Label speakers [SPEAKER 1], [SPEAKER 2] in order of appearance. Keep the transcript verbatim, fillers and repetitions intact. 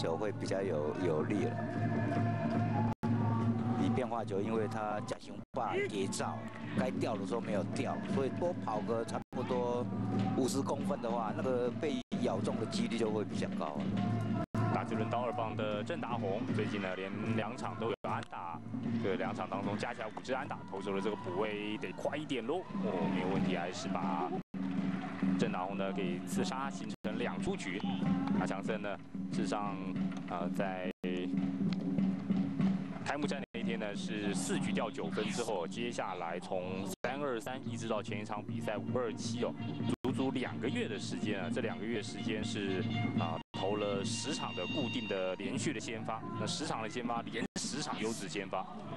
[SPEAKER 1] 球会比较有有力了。比变化球，因为它假熊把给照，该掉的时候没有掉，所以多跑个差不多五十公分的话，那个被咬中的几率就会比较高。
[SPEAKER 2] 打击轮到二棒的郑达宏，最近呢连两场都有安打，这两场当中加起来五支安打，投手的这个补位得快一点喽。哦，没有问题，还是把郑达宏呢给刺杀，形成两出局。阿强森呢，事实上呃在开幕战那一天呢是四局掉九分之后，接下来从三二三一直到前一场比赛五二七哦，足足两个月的时间啊，这两个月时间是啊。 投了十场的固定的连续的先发，那十场的先发连十场优质先发，